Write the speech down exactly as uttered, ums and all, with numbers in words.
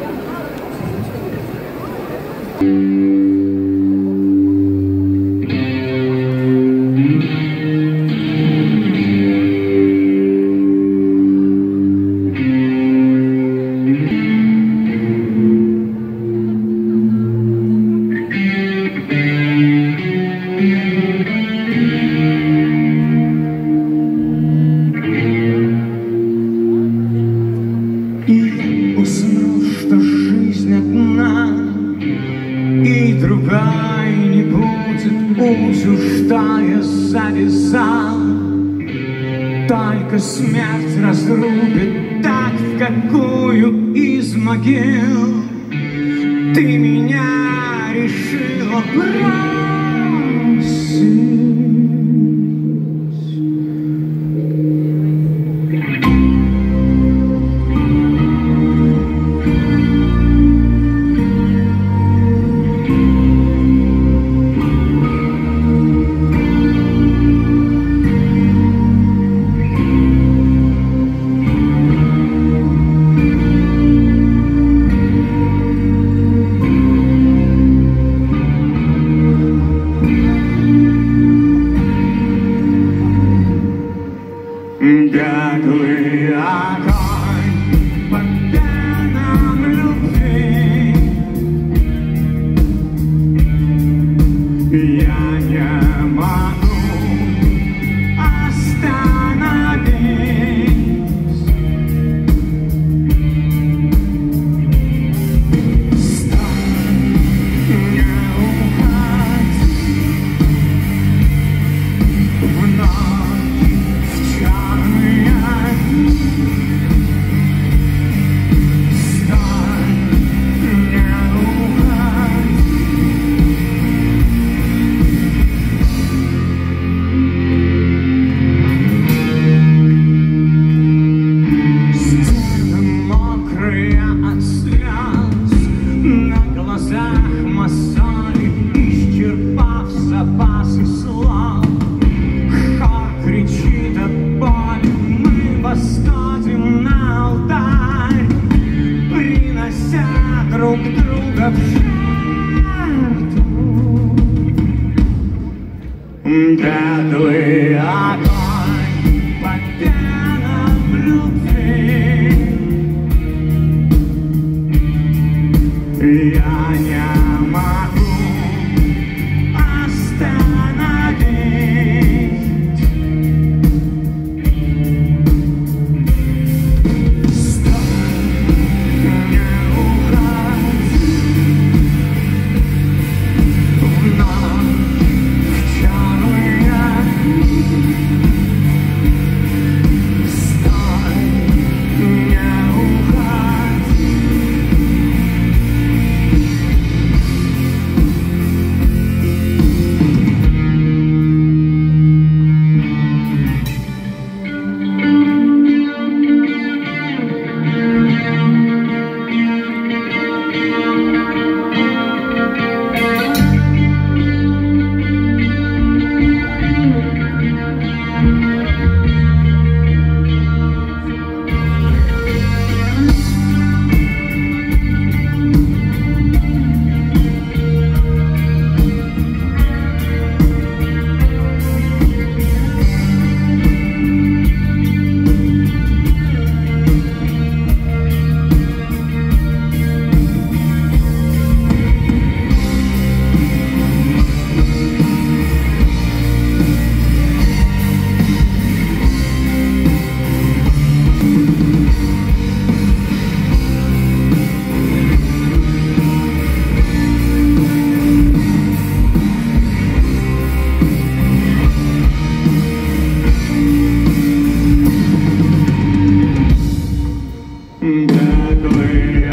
Другая не будет, пусть уж та я завязал. Только смерть разрубит так, в какую из могил ты меня решила бросить. Беглый огонь по пенам любви, я не могу остановить. Стой, не уходи вновь. Мозоли, исчерпав запасы слов, хор кричит от боли, мы восходим на алтарь, принося друг друга в жертву. Беглый огонь по пенам любви, я не могу остановить. Стой, не уходи вновь в черные дни. Стой, не уходи. Беглый